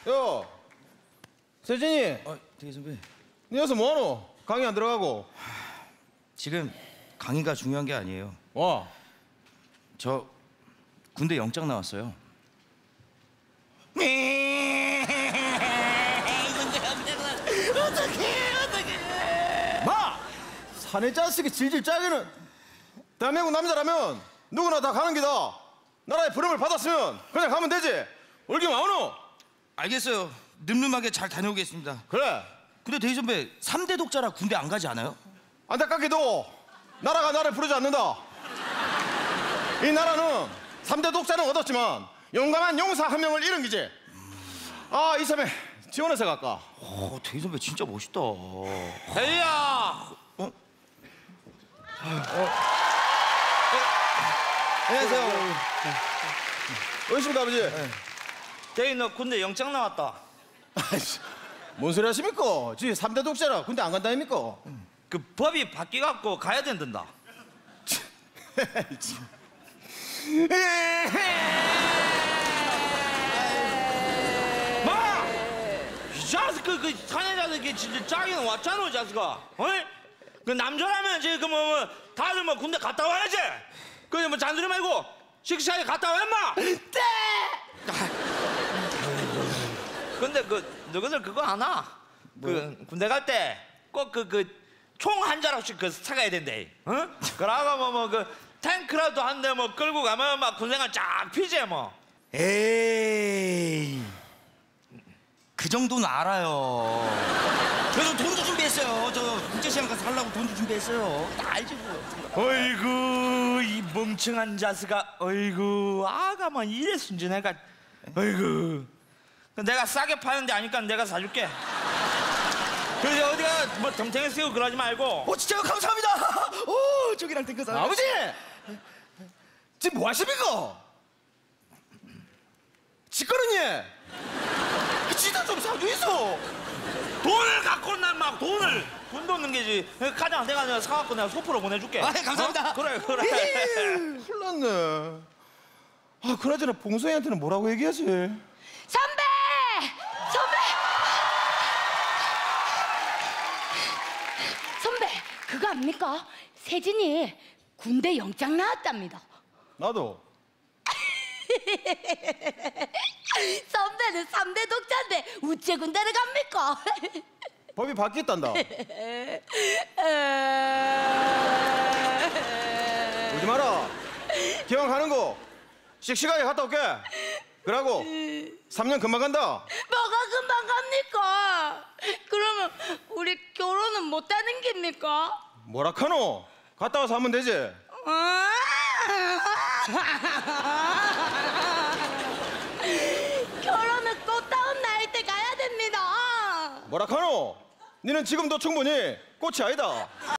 야, 세진이. 되게 선배. 니 여기서 뭐하노? 강의 안 들어가고. 지금 강의가 중요한 게 아니에요. 와. 저 군대 영장 나왔어요. 어떡해. 마! 사내 자식이 질질 짜기는 대한민국 남자라면 누구나 다 가는 기다. 나라의 부름을 받았으면 그냥 가면 되지. 올기 마오노. 알겠어요. 늠름하게 잘 다녀오겠습니다. 그래. 근데 대희 선배 3대 독자라 군대 안 가지 않아요? 안타깝게도 나라가 나를 부르지 않는다. 이 나라는 3대 독자는 얻었지만 용감한 용사 한 명을 잃은 기지. 아, 이 섬에 지원해서 갈까? 대희 선배 진짜 멋있다. 대희야. 안녕하세요. 어디십니까, 아버지? 대희 너 군대 영장 나왔다. 아이씨, 뭔 소리 하십니까? 지 3대 독자라 군대 안 간다입니까? 그 법이 바뀌갖고 가야 된단다. 마! 이 자식 그 사내자들 진짜 짜기는 왔잖아, 이 자식아. 어이? 그 남자라면 지금 뭐 다들 뭐 군대 갔다 와야지. 그래 뭐 잔소리 말고 식사에 갔다 와 임마. 네. 근데 그 너희들 그거 아나? 그 군대 갈 때 꼭 그 총 한 자락씩 그 사가야 된대. 어? 그러고 뭐 그 탱크라도 한 대 뭐 끌고 가면 막 군생활 쫙 피지 뭐. 에이, 그 정도는 알아요. 그래서 돈도 준비했어요. 저 국제시장 가서 하려고 돈도 준비했어요. 다 알지 뭐. 어이구 이 멍청한 자식아. 어이구 아가만 이래 순진해가. 어이구 내가 싸게 파는데 아니까 내가 사줄게. 그래서 어디가 뭐 덩탱이 쓰고 그러지 말고. 진짜요? 감사합니다. 오, 저기랑 탱크 사. 아버지! 지금 뭐 하십니까? 짓거리니? 지도 좀 사주이소. 돈을 갖고 난 막 돈을 돈 돕는 게지. 가장 내가 사갖고 내가 소포로 보내줄게. 감사합니다. 어? 그래. 큰일 났네. 아, 그나저나 봉성이한테는 뭐라고 얘기하지? 선배! 선배, 그거 압니까? 세진이 군대 영장 나왔답니다. 나도. 선배는 3대 독자인데 우째 군대를 갑니까? 법이 바뀌었단다. 울지 마라. 기왕 가는 거 씩씩하게 갔다 올게. 그러고 3년 금방 간다. 뭐가 금방 갑니까? 그러면 우리 결혼은 못 하는 겁니까? 뭐라카노? 갔다 와서 하면 되지. 결혼은 꽃다운 나이 때 가야 됩니다. 뭐라카노? 니는 지금도 충분히 꽃이 아니다.